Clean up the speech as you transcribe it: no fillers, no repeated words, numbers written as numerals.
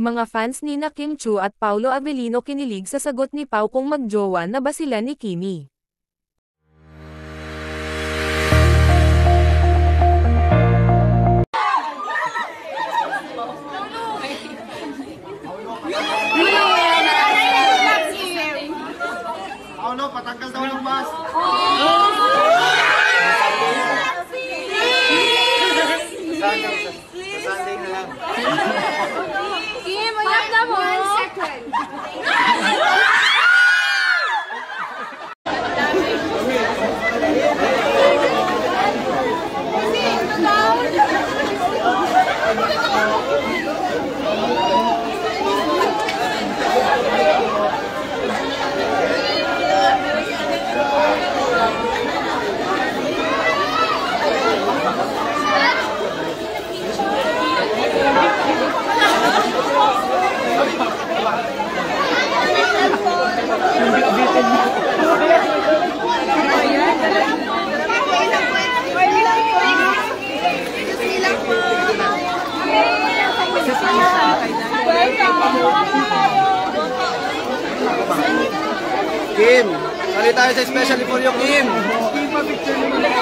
Mga fans ni na Kim Chu at Paulo Avellino kinilig sa sagot ni Pau kung magjowa na ba sila ni Kimi. Paulo, patanggal daw ng bus. Sunday na lang. Kim, ayak na mo. 1 second. Kim, sali tayo sa specially for you, Kim.